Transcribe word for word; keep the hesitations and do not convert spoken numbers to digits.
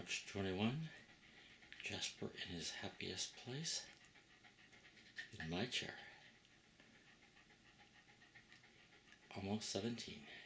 March twenty-first, Jasper in his happiest place, in my chair, almost seventeen.